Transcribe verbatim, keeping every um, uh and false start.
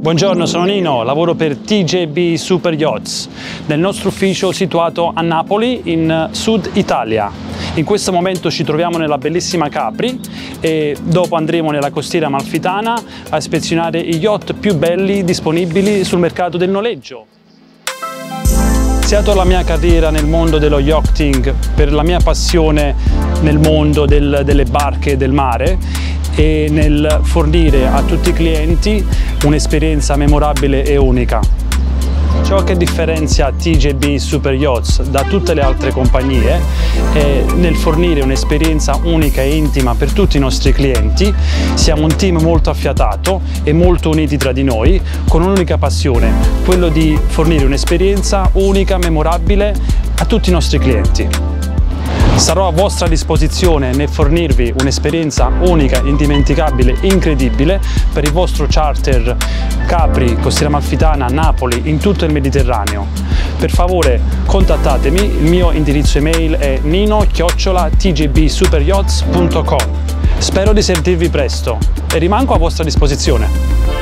Buongiorno, sono Nino, lavoro per T J B Super Yachts, nel nostro ufficio situato a Napoli, in Sud Italia. In questo momento ci troviamo nella bellissima Capri e dopo andremo nella costiera amalfitana a ispezionare i yacht più belli disponibili sul mercato del noleggio. Iniziato la mia carriera nel mondo dello yachting per la mia passione nel mondo del, delle barche e del mare e nel fornire a tutti i clienti un'esperienza memorabile e unica. Ciò che differenzia T J B Super Yachts da tutte le altre compagnie è nel fornire un'esperienza unica e intima per tutti i nostri clienti. Siamo un team molto affiatato e molto uniti tra di noi, con un'unica passione, quello di fornire un'esperienza unica, memorabile a tutti i nostri clienti. Sarò a vostra disposizione nel fornirvi un'esperienza unica, indimenticabile, incredibile per il vostro charter Capri, Costiera Amalfitana, Napoli, in tutto il Mediterraneo. Per favore contattatemi, il mio indirizzo email è nino chiocciola t j b super yachts punto com. Spero di sentirvi presto e rimango a vostra disposizione.